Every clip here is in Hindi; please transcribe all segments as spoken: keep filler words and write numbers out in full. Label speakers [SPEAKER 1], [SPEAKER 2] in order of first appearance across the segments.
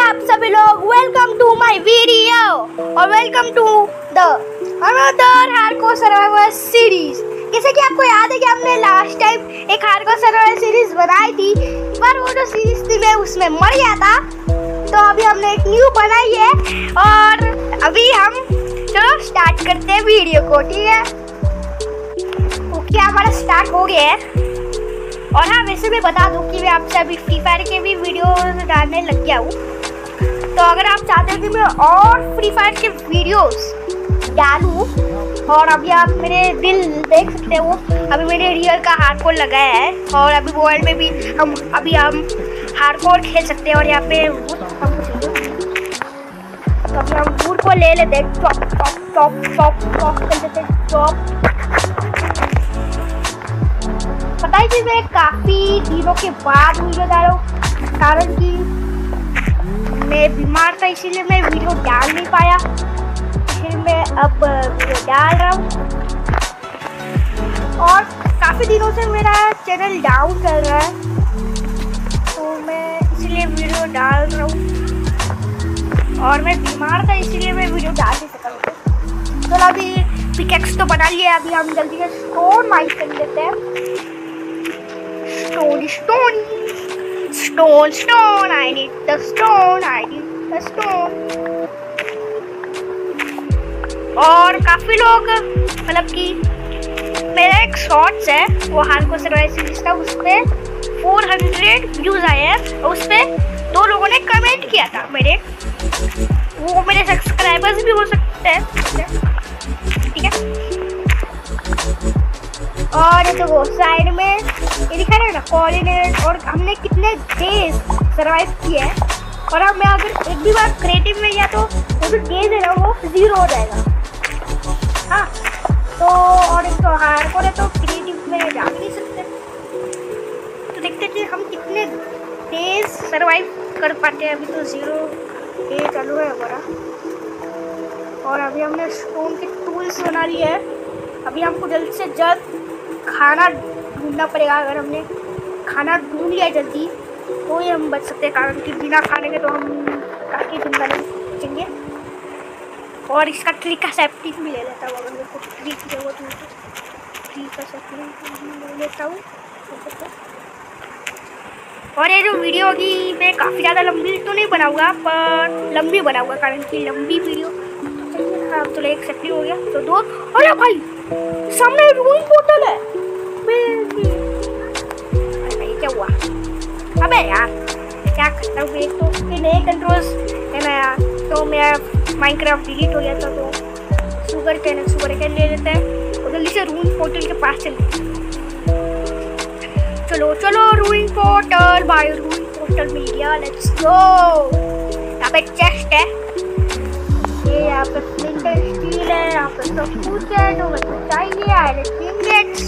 [SPEAKER 1] आप सभी लोग, वेलकम टू माय वीडियो और welcome to the another hardcore survival series. जैसे कि आपको याद है कि हमने लास्ट टाइम एक हार्डकोर सर्वाइवल सीरीज बनाई थी, पर वो जो सीरीज थी मैं उसमें मर गया था, तो अभी हमने एक न्यू बनाई है और अभी हम चलो स्टार्ट करते हैं वीडियो को। ठीक है, ओके हमारा स्टार्ट हो गया है। और हाँ, वैसे भी बता दूं कि मैं आपसे अभी फ्री फायर के भी वीडियो डालने लग गया हूँ, तो अगर आप चाहते हो कि मैं और फ्री फायर के वीडियोस डालूं, और अभी आप मेरे दिल देख सकते हो, अभी मैंने रियल का हार्डकोर लगाया है और अभी मोबाइल में भी हम अभी हम हार्डकोर खेल सकते हैं। और यहाँ पे तो अभी हम वुड को ले लेते हैं, top top top top top कर देते हैं टॉप। पता है कि मैं काफ़ी दिनों के बाद वीडियो डाल रहा हूँ, कारण कि मैं बीमार था, इसीलिए मैं वीडियो डाल नहीं पाया, इसलिए मैं अब वीडियो डाल रहा हूँ। और काफ़ी दिनों से मेरा चैनल डाउन चल रहा है, तो मैं इसीलिए वीडियो डाल रहा हूँ, और मैं बीमार था इसीलिए मैं वीडियो डाल नहीं सका। तो अभी पिकेक्स तो बना लिया, अभी हम जल्दी से स्टोन माइन कर लेते हैं। Stone, stone, stone, stone. I need the stone. I need the stone. और काफी लोग मतलब कि मेरा एक शॉर्ट्स है, वो हार्डकोर सर्वाइवल सीरीज था, उस पे चार सौ व्यूज आए हैं और उस पे दो लोगों ने कमेंट किया था मेरे, वो मेरे सब्सक्राइबर्स भी हो सकते हैं। ठीक है, और ये तो साइड में ये दिखा रहा है ना कोऑर्डिनेट, और हमने कितने डेज सरवाइव किए हैं। और अब मैं अगर एक भी बार क्रिएटिव में गया तो वो जो डेज है ना वो जीरो हो जाएगा। हाँ, तो और एक तो हार्डकोर है तो क्रिएटिव में जा नहीं सकते, तो देखते हैं कि हम कितने डेज सरवाइव कर पाते हैं। अभी तो जीरो डे चालू है हमारा, और अभी हमने स्टोन के टूल्स बना लिए हैं। अभी हमको जल्द से जल्द खाना ढूंढना पड़ेगा। अगर हमने खाना ढूंढ लिया जल्दी तो ही हम बच सकते हैं, कारण कि बिना खाने के तो हम काफ़ी जिंदा नहीं बचेंगे। और इसका ट्रिक का सेफ्टी भी ले लेता हूँ, अगर मेरे को ट्रिक की जरूरत हो तो ट्रिक का सेफ्टी ले लेता हूँ। और ये जो वीडियो होगी मैं काफ़ी ज़्यादा लंबी तो नहीं बनाऊँगा, पर लंबी बनाऊँगा, कारण कि लंबी वीडियो चलिए। हाँ, तो एक सेफ्टी हो गया तो दो। अरे भाई सामने रूइंग पोर्टल है, अरे क्या हुआ? अबे यार क्या करता हूँ, एक तो उसके नए कंट्रोल्स है ना यार, तो मेरा माइनक्राफ्ट डिलीट हो गया था, तो सुगर कैन सुगर कैन ले लेते हैं और जल्दी से रूइंग पोर्टल के पास चलते। चलो चलो ruined portal, by ruined portal मिल गया, लेट्स गो। यहाँ पे चेस्ट है, ये यहाँ पे फ्लिंटर स्टील है, यहाँ पे सब कुछ है जो मेरे को चाहिए। आयरन इंगेट्स,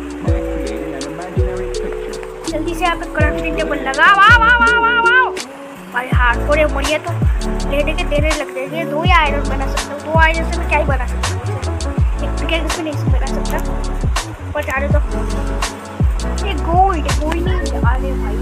[SPEAKER 1] जल्दी से यहाँ पे क्राफ्टिंग टेबल लगा। वाह वाह वाह वाह वाह भाई, हार्डकोर है मरिए तो लेने के देने लग जाएंगे। दो ही आयरन बना सकता हूँ, दो आयरन से मैं क्या ही बना सकता हूँ, एक पिकेक्स भी नहीं बना सकता। पर चाहे तो ये गोल्ड गोल्ड नहीं। अरे भाई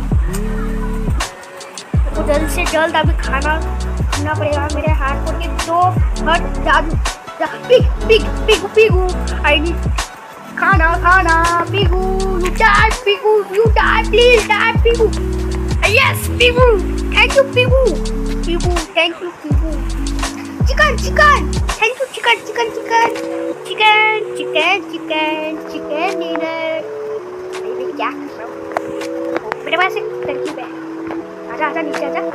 [SPEAKER 1] तो जल्द से जल्द अभी खाना ढूंढना पड़ेगा। मेरे हार्डकोर के दो हट जादू पिग पिग पिगू पिगू, आई नीड खाना खाना। पिगू यू डाई, पिगू यू डाई, प्लीज डाई पिगू। यस पिगू, थैंक यू पिगू, पिगू थैंक यू पिगू। Chicken chicken, thank you chicken chicken chicken chicken chicken chicken chicken dinner. मैं क्या कर रहा हूँ, मेरे पास एक तरकीब है। आजा आजा नीचे आजा।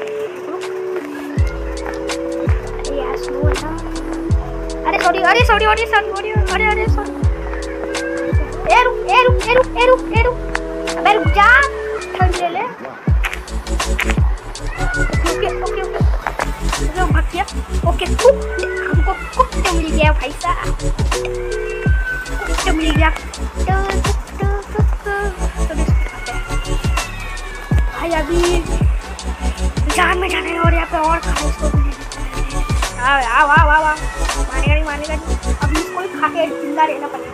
[SPEAKER 1] अरे सॉरी अरे सॉरी अरे सॉरी अरे अरे सॉरी। ए रुक ए रुक ए रुक ए रुक ए रुक अबे रुक जा, ठंड ले ले। ओके ओके ओके जो भाग गया। ओके कुक, हमको कुक तो मिल गया भाई साहब, कुक तो मिल गया। भाई अभी जान में जाने और यहाँ पे और खाने को भी वाह वाह वाह वाह वाह, मानेगा नहीं मानेगा नहीं। अभी इसको ही खा के जिंदा रहना पड़ेगा,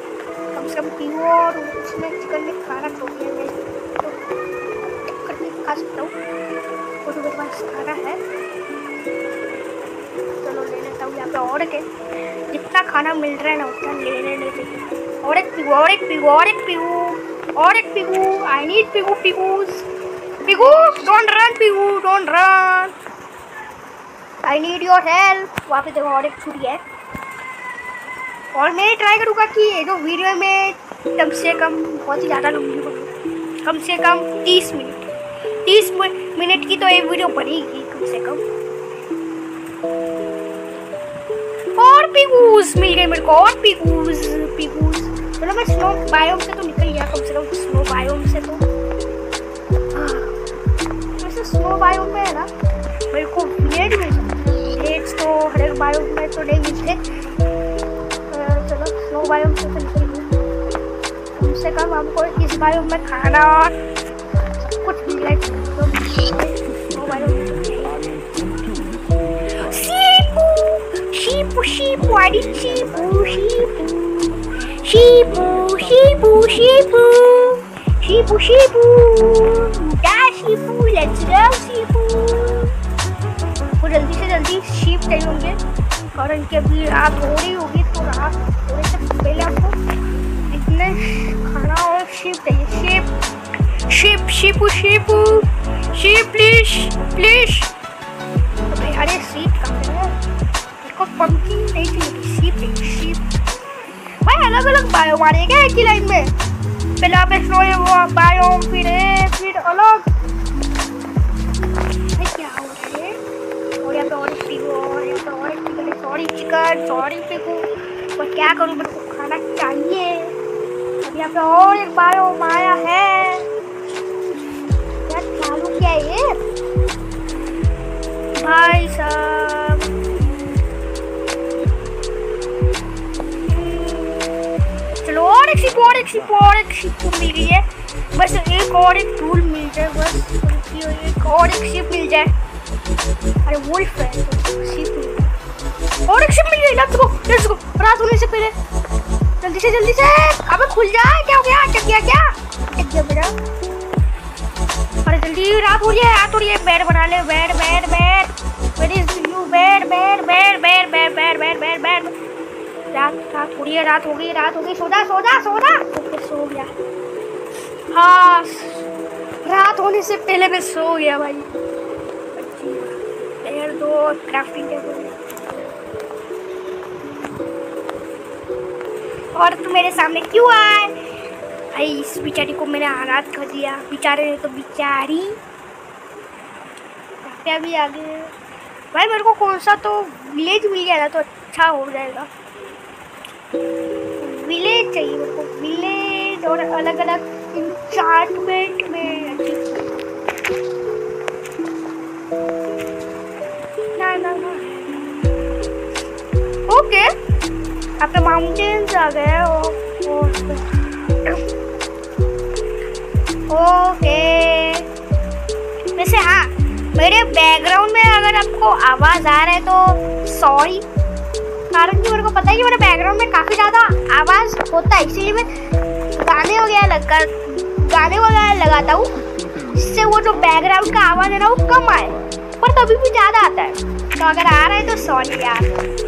[SPEAKER 1] कम से कम पीओ। और उसमें चिकन में खाना खा लिया, खा सकता हूँ, वो तो मेरे पास खाना है। चलो ले लेता हूँ यहाँ पे और के जितना खाना मिल रहा है ना उतना ले लेने चाहिए। और एक पीगू और एक पीगू और एक पीगू और एक पीगू। आई नीड पीगू पीगूज पीगू डोंट रन पीगू don't run I need your help. वहाँ पे देखो और एक छुरी है। और मैं ट्राई करूँगा कि ये जो वीडियो में कम से कम बहुत ही ज़्यादा लंबी हो, कम से कम तीस मिनट तीस मिनट की तो ये वीडियो बनेगी कम से कम। और पीगूज मिल गए मेरे को और पीगूज पीगूज मतलब मैं स्नो बायोम से तो निकल गया कम से कम। स्नो बायोम से तो वैसे स्नो बायोम में है ना मेरे को विलेज मिल सकता है। विलेज तो हर एक बायोम में तो नहीं मिलते। चलो स्नो बायोम से तो निकल गया कम से कम। हमको इस बायोम में खाना और सब कुछ मिल जाए तो स्नो बायोम में। Sheepu, sheepu, I need sheepu, sheepu, sheepu, sheepu, sheepu, sheepu, sheepu, yeah, sheepu, let's go, sheepu। वो जल्दी से जल्दी शीप चाहिए होंगे और इनके अभी रात हो रही होगी तो रात थोड़े से पहले आपको इतने खाना और शीप चाहिए। शीप शीप शीपू शीपू शीप प्लीज प्लीज। अबे अरे सीट कहाँ है? पंपकिन नहीं चाहिए शीप चाहिए शीप। भाई अलग अलग बायोम आ रहे हैं क्या एक ही लाइन में? पहले आप स्नो बायोम फिर है फिर अलग। भाई क्या हो रहा है? और यहाँ पे और एक पीगू और यहाँ पे और एक चिकन सॉरी चिकन सॉरी पीगू। और क्या करूँ मेरे को खाना चाहिए। अब यहाँ पे और एक बायोम आया है। क्या चालू किया है ये भाई साहब? और एक शिप और एक शिप और एक शिप मिल गई है। बस एक और एक टूल मिल जाए बस। एक और एक शिप मिल जाए। अरे वुल्फ है तो शिप मिल जाए। और एक शिप मिल गई। Let's go let's go. रात होने से पहले जल्दी से जल्दी से। अबे खुल जा। क्या हो गया? क्या किया क्या क्या किया मेरा? अरे जल्दी रात हो रही है रात हो रही है। बेड बना ले bed bed bed where is you bed bed bed bed bed bed bed bed bed. रात रात हो रही है रात हो गई रात हो गई। सो जा सो जा सो जा। ओके सो गया। हाँ रात होने से पहले मैं सो गया भाई। यार दो क्राफ्टिंग टेबल और तू मेरे सामने क्यों आए? भाई इस बेचारी को मैंने आराध कर दिया। बेचारे ने तो बेचारी भी आ गए। भाई मेरे को कौन सा तो विलेज मिल गया ना तो अच्छा हो जाएगा। विलेज चाहिए मेरे को विलेज और अलग अलग इंचार्टमेंट में। ना ना ना ओके अपने माउंटेन्स आ गए। ओके वैसे हाँ मेरे बैकग्राउंड में अगर आपको आवाज़ आ रहा है तो सॉरी। कारण कि मेरे को पता है कि मेरे बैकग्राउंड में काफ़ी ज़्यादा आवाज़ होता है इसलिए मैं गाने वगैरह लगा गाने वगैरह लगाता हूँ जिससे वो जो बैकग्राउंड का आवाज़ है ना वो कम आए पर तभी भी ज़्यादा आता है। तो अगर आ रहा है तो सॉरी यार।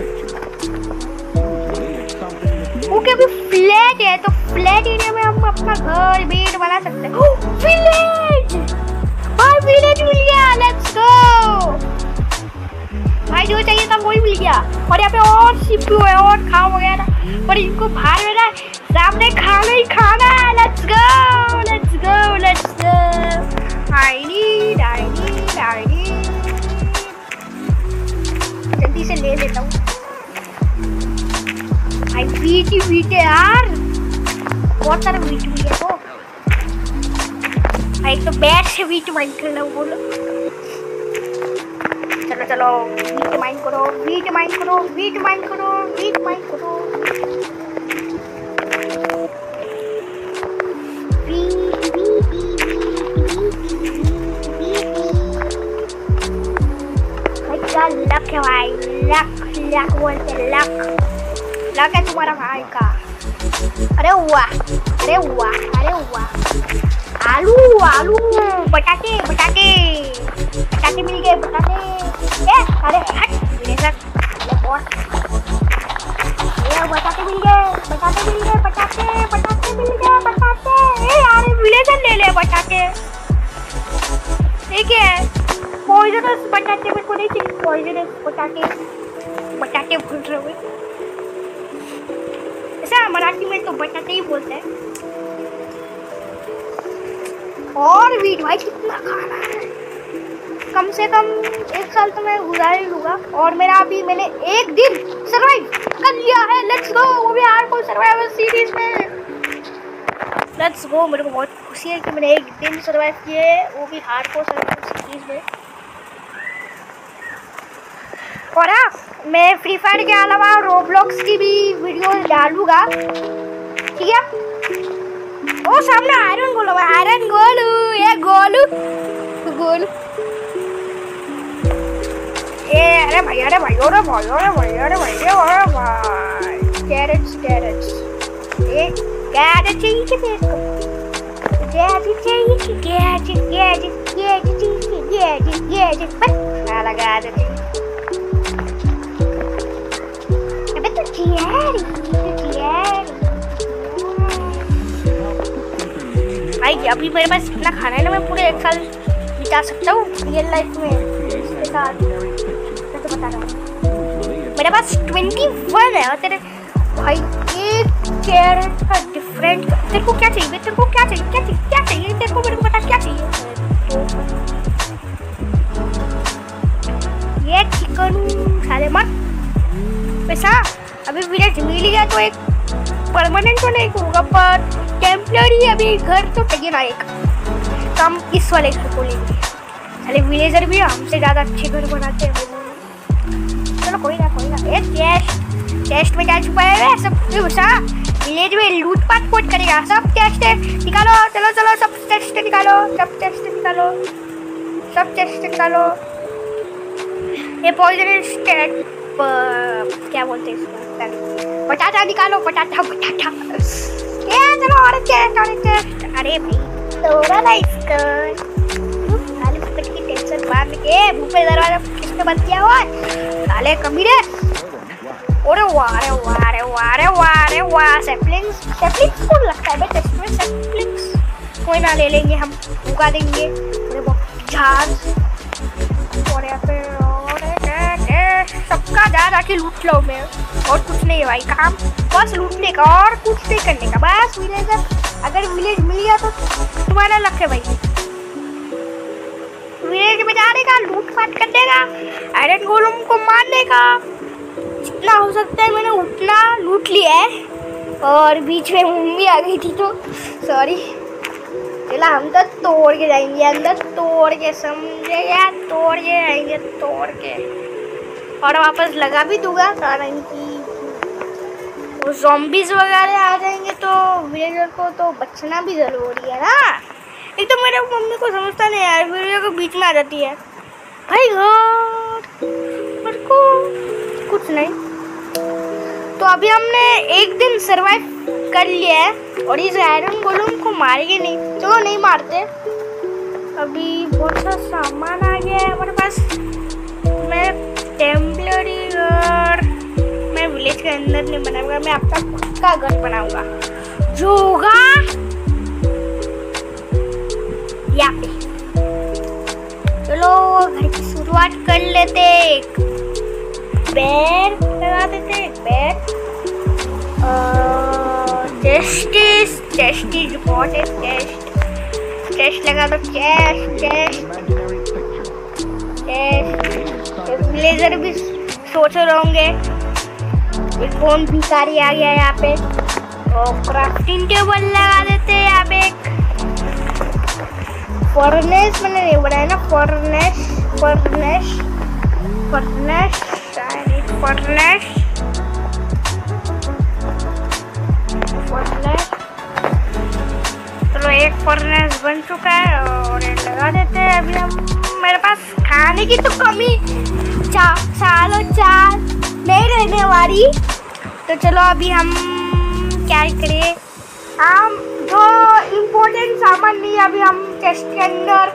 [SPEAKER 1] ओके अभी फ्लैट है तो फ्लैट एरिया में हम अपना घर बेड बना सकते हैं। विलेज भाई विलेज मिल गया। लेट्स गो भाई जो चाहिए था वही मिल गया। और यहाँ पे और सीपीयू है और खाओ वगैरह पर इनको बाहर में ना सामने खाना ही खाना है। Let's go let's go let's go. I need I need I need जल्दी से ले लेता हूँ। भाई वीट ही वीट है यार बहुत सारा वीट भी है। तो भाई तो बैट से वीट माइन करना बोलो। चलो चलो वीट माइन करो वीट माइन करो वीट माइन करो वीट माइन करो। भाई क्या लक है भाई लक लक बोलते लक लक है तुम्हारा भाई का। अरे वाह अरे वाह अरे वाह आलू आलू बटाटे बटाटे बटाटे मिल गए बटाटे। ए अरे हट मेरे साथ ये बटाटे मिल गए बटाटे मिल गए बटाटे बटाटे मिल गए बटाटे। ए यार विलेजर ले ले बटाटे। ठीक है पॉइजनस बटाटे मेरे को नहीं चाहिए। पॉइजनस बटाटे बटाटे भूल रहे हुए ऐसा मराठी में तो बटाटे ही बोलते हैं। और वीट भाई कितना खाना है, कम से कम एक साल तो मैं गुजार ही लूँगा। और मेरा अभी मैंने एक दिन सर्वाइव कर लिया है। लेट्स गो, वो भी हार्डकोर सर्वाइवल सीरीज में। लेट्स गो, मेरे को बहुत खुशी है कि मैंने एक दिन सर्वाइव किए, वो भी हार्डकोर सर्वाइवल सीरीज में। और हाँ, मैं फ्री फायर के अलावा रोब्लॉक्स की भी वीडियो डालूँगा। ठीक है। ओ सामने आयरन गोलू है, आयरन गोलू, ये गोलू गोलू। ए अरे भाई अरे भाई अरे भाई अरे भाई अरे भाई अरे भाई कैरेट्स कैरेट्स ए कैरेट चाहिए कि तेरे को? कैरेट चाहिए कि कैरेट कैरेट कैरेट चाहिए कैरेट कैरेट बस आ लगा दे। अबे तो कैरेट तो कैरेट भाई अभी मेरे पास इतना खाना है ना, मैं पूरे एक साल बिता सकता हूँ रियल लाइफ में इसके साथ। मैं तो बता रहा हूँ मेरे पास इक्कीस है और तेरे भाई एक कैरेट का डिफरेंट। तेरे को क्या चाहिए तेरे को क्या चाहिए क्या चाहिए क्या चाहिए तेरे को मेरे को बता क्या चाहिए। ये चिकन साले मत पैसा अभी विलेज मिल गया तो एक परमानेंट तो नहीं होगा पर टेम्पररी अभी घर तो चाहिए ना एक। हम इस वाले घर को लेंगे। साले विलेजर भी हमसे ज़्यादा अच्छे घर बनाते हैं। चलो कोई ना कोई ना। एक टेस्ट टेस्ट में क्या छुपा है सब घुसा विलेज में लूट पाट पोट करेगा। सब टेस्ट निकालो चलो चलो सब टेस्ट निकालो सब टेस्ट निकालो सब टेस्ट निकालो। ये पॉइजनस क्या बोलते हैं इसको बटाटा निकालो बटाटा बटाटा। ये चलो और टेस्ट और टेस्ट। अरे भाई थोड़ा ना इसका साले पकड़ की टेंशन बांध के मुंह पे दरवाजा किसने बंद किया हुआ है साले कमीने। अरे वाह अरे वाह अरे वाह अरे वाह अरे वाह सैपलिंग्स सैपलिंग्स कौन लगता है बेटा इसमें सैपलिंग्स कोई ना ले लेंगे हम उगा देंगे। अरे वो झाड़ और यहाँ पे सबका दादा की लूट लो मैं और कुछ नहीं है भाई काम बस लूटने का और कुछ नहीं करने का बस। विलेज अगर विलेज मिल गया तो तुम्हारा लक है भाई। विलेज में जाने का लूट पाट करने का आयरन गोलम को मारने का जितना हो सकता है मैंने उतना लूट लिया है। और बीच में मम्मी आ गई थी तो सॉरी। चला हम तो तोड़ के जाएंगे अंदर तोड़ के समझे यार तोड़ के आएंगे तोड़ के और वापस लगा भी दूंगा कारण कि वो ज़ॉम्बीज़ वगैरह आ जाएंगे तो विलेजर को तो बचना भी ज़रूरी है ना। एक तो मेरे मम्मी को समझता नहीं यार विलेजर को बीच में आ जाती है भाई मेरे को कुछ नहीं। तो अभी हमने एक दिन सरवाइव कर लिया है और इस आयरन गोलम को मारेंगे नहीं। चलो नहीं मारते। अभी बहुत सा सामान आ गया है हमारे पास। मैं टेम्पररी घर मैं विलेज के अंदर नहीं बनाऊंगा मैं अपना खुद का घर बनाऊंगा जो होगा यहाँ पे। चलो घर की शुरुआत कर लेते। एक बेड लगा देते एक बेड टेस्टिस टेस्टिस बहुत है टेस्ट टेस्ट लगा दो चेस्ट चेस्ट टेस्ट। ब्लेजर भी सोच रहे होंगे एक कौन भिखारी आ गया यहाँ पे। और क्राफ्टिंग टेबल लगा देते हैं यहाँ पे। फर्नेस मैंने नहीं बनाया ना furnace furnace furnace furnace furnace. चलो एक फर्नेस बन चुका है और ये लगा देते हैं। अभी हम मेरे पास खाने की तो कमी चा सालों चार नहीं रहने वाली तो चलो अभी हम क्या करें। हम जो इम्पोर्टेंट सामान नहीं अभी हम चेस्ट के अंदर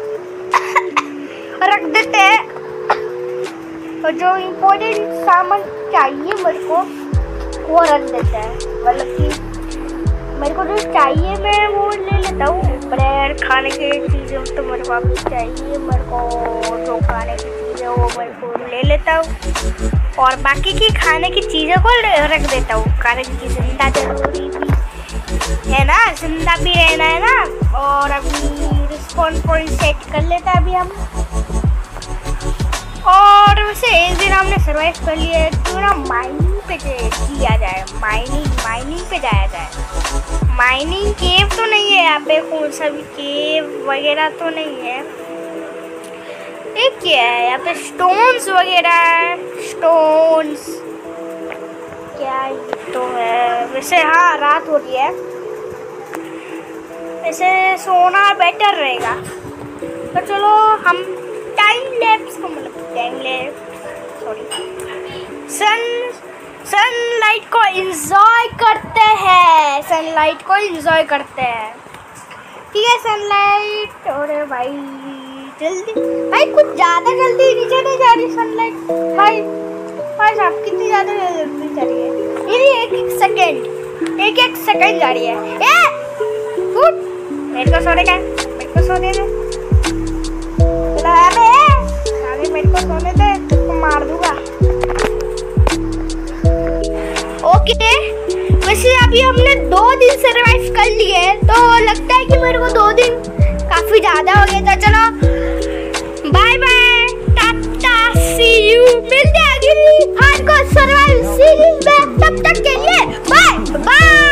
[SPEAKER 1] रख देते हैं। तो जो इम्पोर्टेंट सामान चाहिए मेरे को वो रख देते हैं, मतलब कि मेरे को जो चाहिए मैं वो ले लेता हूँ। ब्रेड खाने की चीज़ें तो मेरे को अभी चाहिए, मेरे को जो खाने की चीज़ें वो मेरे को ले लेता हूँ और बाकी की खाने की चीज़ों को रख देता हूँ। खाने की चीज़ें जिंदा जरूरी भी है ना, जिंदा भी रहना है ना। और अभी रिस्पॉन्स पॉइंट सेट कर लेता है अभी हम। और वैसे एक दिन हमने सर्वाइव कर लिया है, तो ना माइनिंग पे किया जाए, माइनिंग माइनिंग पे जाया जाए। माइनिंग केव तो नहीं है यहाँ पे, कौन सा भी केव वगैरह तो नहीं है। एक क्या है यहाँ पे, स्टोन्स वगैरह है, स्टोन्स क्या ये तो है। वैसे हाँ रात हो रही है, वैसे सोना बेटर रहेगा। तो चलो हम टाइम लैप्स को मतलब time lapse sorry sun sunlight को एंजॉय करते हैं, सनलाइट को एंजॉय करते हैं। ठीक है सनलाइट। अरे भाई जल्दी भाई, कुछ ज़्यादा जल्दी नीचे नहीं जा रही सनलाइट भाई। भाई साहब कितनी ज़्यादा जल्दी जा रही है, ये एक एक सेकेंड एक एक सेकेंड जा रही है। ए फुट मेरे को सोने का, मेरे को सोने दे, मेरे को सोने दे, तुमको मार दूंगा। ओके वैसे अभी हमने दो दिन सर्वाइव कर लिए, तो लगता है कि मेरे को दो दिन काफी ज्यादा हो गया था। चलो बाय बाय, टाटा, सी यू, मिलते हैं अगली हार्डकोर सर्वाइवल सीरीज में। तब तक के लिए बाय बाय।